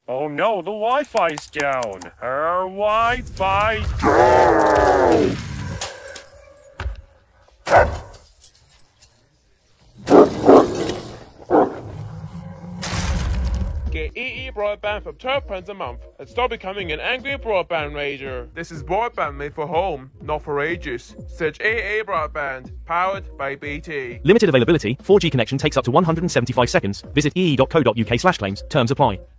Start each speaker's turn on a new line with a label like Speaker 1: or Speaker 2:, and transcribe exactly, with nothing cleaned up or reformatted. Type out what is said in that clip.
Speaker 1: Oh no, the Wi-Fi's down. Her Wi-Fi.
Speaker 2: Get E E Broadband for twelve pounds a month and stop becoming an angry broadband rager. This is broadband made for home, not for ages. Search E E Broadband, powered by B T.
Speaker 3: Limited availability, four G connection takes up to one hundred seventy-five seconds. Visit e e dot co dot u k slash claims. Terms apply.